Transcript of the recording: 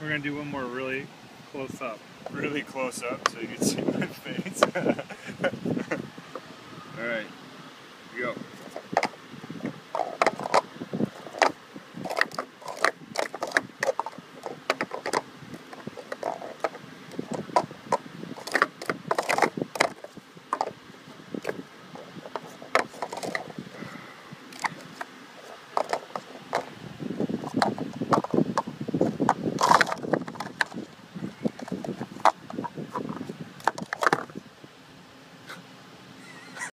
We're gonna do one more really close up. Really close up so you can see my face. Alright, go.